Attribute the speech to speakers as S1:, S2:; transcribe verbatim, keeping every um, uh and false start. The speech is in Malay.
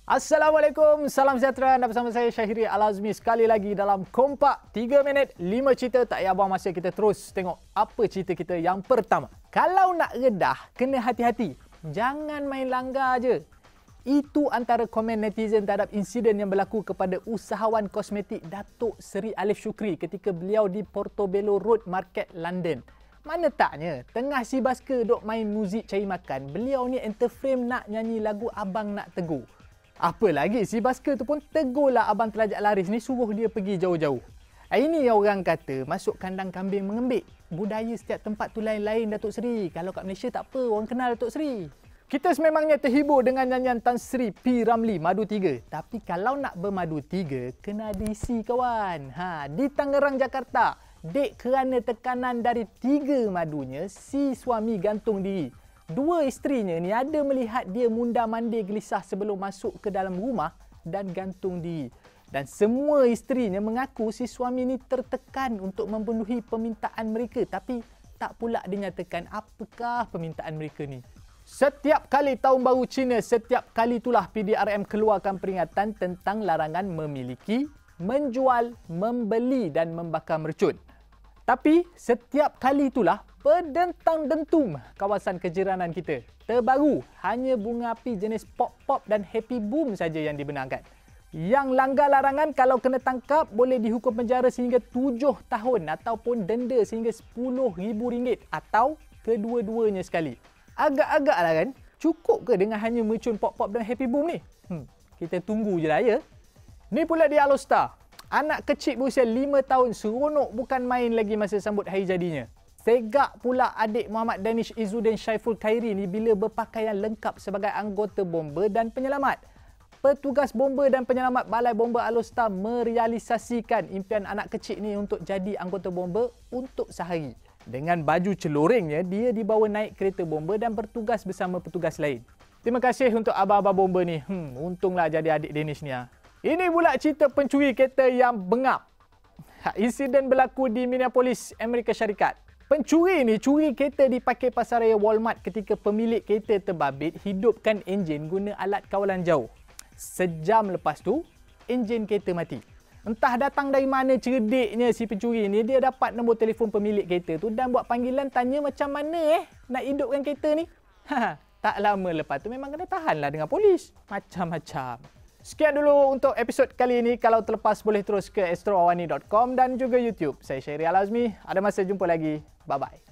S1: Assalamualaikum, salam sejahtera. Anda bersama saya Syahiri Al-Azmi sekali lagi dalam Kompak tiga minit lima cerita. Tak payah buang masa, kita terus tengok apa cerita kita yang pertama. Kalau nak redah, kena hati-hati. Jangan main langgar je. Itu antara komen netizen terhadap insiden yang berlaku kepada usahawan kosmetik Datuk Seri Alif Shukri ketika beliau di Portobello Road Market, London. Mana taknya, tengah si basker duk main muzik cari makan, beliau ni enter frame nak nyanyi lagu Abang Nak Tegur. Apa lagi, si basker tu pun tegurlah abang terlajak laris ni, suruh dia pergi jauh-jauh. Ini yang orang kata masuk kandang kambing mengembik. Budaya setiap tempat tu lain-lain, Datuk Seri. Kalau kat Malaysia tak apa, orang kenal Datuk Seri. Kita sememangnya terhibur dengan nyanyian Tan Sri P. Ramlee, Madu Tiga. Tapi kalau nak bermadu tiga, kena diisi kawan. Ha, di Tangerang, Jakarta, dek kerana tekanan dari tiga madunya, si suami gantung diri. Dua isterinya ni ada melihat dia mundar-mandir gelisah sebelum masuk ke dalam rumah dan gantung diri. Dan semua isterinya mengaku si suami ni tertekan untuk memenuhi permintaan mereka, tapi tak pula dinyatakan apakah permintaan mereka ni. Setiap kali Tahun Baru Cina, setiap kali itulah P D R M keluarkan peringatan tentang larangan memiliki, menjual, membeli dan membakar mercun. Tapi setiap kali itulah berdentang dentum kawasan kejiranan kita. Terbaru, hanya bunga api jenis pop-pop dan happy boom saja yang dibenarkan. Yang langgar larangan kalau kena tangkap boleh dihukum penjara sehingga tujuh tahun ataupun denda sehingga sepuluh ribu ringgit atau kedua-duanya sekali. Agak-agak lah kan? Cukup ke dengan hanya mercun pop-pop dan happy boom ni? Hmm, kita tunggu je lah ya. Ni pula di Alostar. Anak kecil berusia lima tahun seronok bukan main lagi masa sambut hari jadinya. Segak pula adik Muhammad Danish Izzuddin Syaiful Khairi ni bila berpakaian lengkap sebagai anggota bomba dan penyelamat. Petugas bomba dan penyelamat Balai Bomba Alostar merealisasikan impian anak kecil ni untuk jadi anggota bomba untuk sehari. Dengan baju celuringnya, dia dibawa naik kereta bomba dan bertugas bersama petugas lain. Terima kasih untuk abang-abang bomba ni. Hmm, untunglah jadi adik Danish ni. Ha. Ini pula cerita pencuri kereta yang bengap. Insiden berlaku di Minneapolis, Amerika Syarikat. Pencuri ni curi kereta di parkir pasaraya Walmart ketika pemilik kereta terbabit hidupkan enjin guna alat kawalan jauh. Sejam lepas tu, enjin kereta mati. Entah datang dari mana cerdiknya si pencuri ni, dia dapat nombor telefon pemilik kereta tu dan buat panggilan tanya macam mana eh nak hidupkan kereta ni. Ha, tak lama lepas tu memang kena tahanlah dengan polis. Macam-macam. Sekian dulu untuk episod kali ini. Kalau terlepas boleh terus ke astro awani dot com dan juga YouTube. Saya Syahiri Al-Azmi. Ada masa jumpa lagi. Bye-bye.